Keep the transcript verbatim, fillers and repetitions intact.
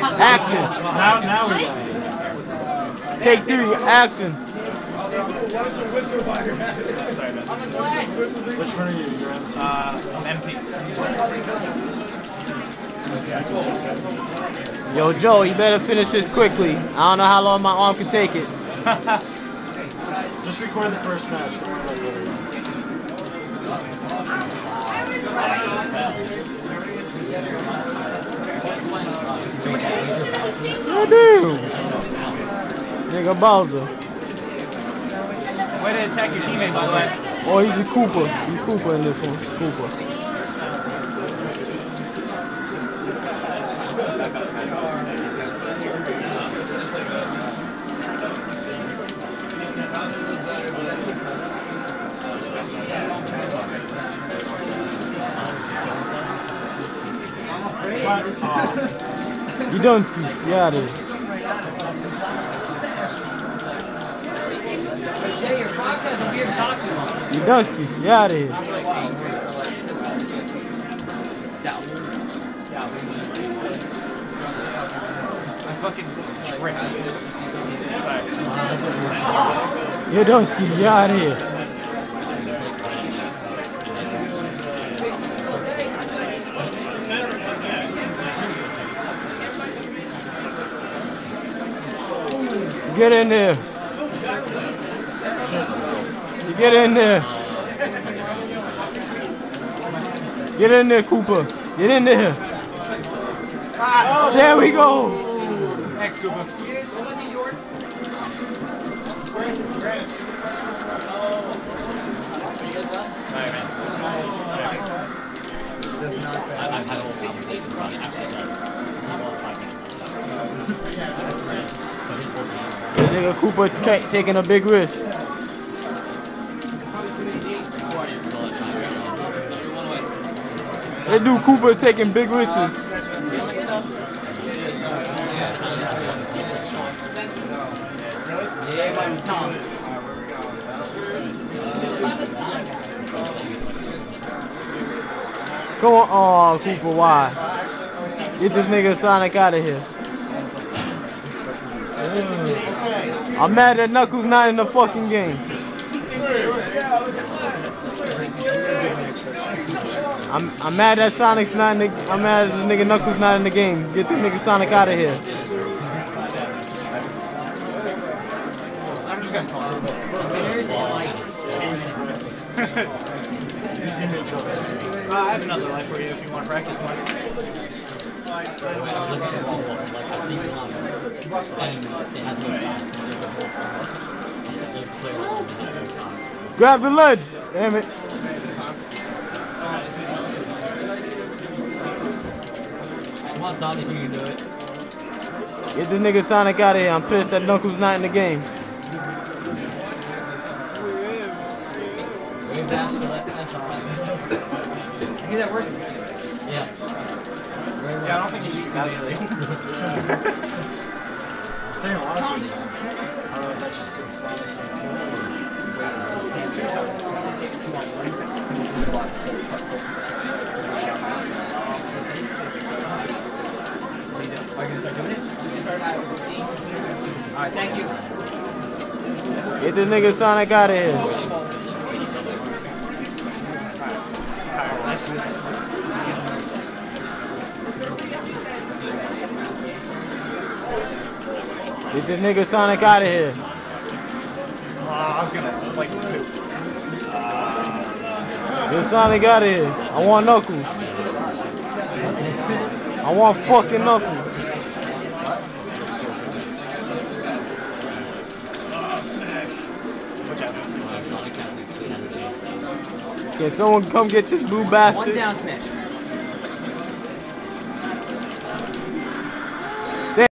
Action. Now, now we're done. Take three. Action. Which one are you? You're M T. Uh, I'm M P. Yo, Joe, you better finish this quickly. I don't know how long my arm can take it. Just record the first match. Don't worry about the other I do. Nigga Bowser. Way to attack your teammate, by the way. Oh, he's a Koopa. He's Koopa in this one. Koopa. You done, Steve. Yeah, it is. Jay, your fox has a weird costume on. You done, Steve. Yeah, out of here. I fucking tripped. You done, Steve. Yeah, out of here. Get in there. You get in there. Get in there, Koopa. Get in there. There we go. Thanks, Koopa. I've had a whole conversation about it. Actually, This nigga Koopa taking a big risk. That dude Koopa taking big risks. Come on, oh Koopa, why? Get this nigga Sonic out of here. I'm mad that Knuckles not in the fucking game. I'm I'm mad that Sonic's not in the I'm mad that the nigga Knuckles not in the game. Get this nigga Sonic out of here. I'm just gonna call You seem to enjoy it. Uh, I have another life for you if you want to practice one. Grab the lid! Damn it. Come on, Sonic, you can do it. Get this nigga Sonic out of here. I'm pissed that Knuckles not in the game. Is that worse than this? Yeah. Yeah, I don't think you cheats immediately. I'm staying alive. I don't know if that's just because Sonic can't kill Alright, thank you. Get this nigga Sonic out of here. Get this nigga Sonic out of here. Uh, I was gonna like poop. Get Sonic out of here. I want Knuckles. I want fucking Knuckles. Can someone come get this blue bastard? One down smash.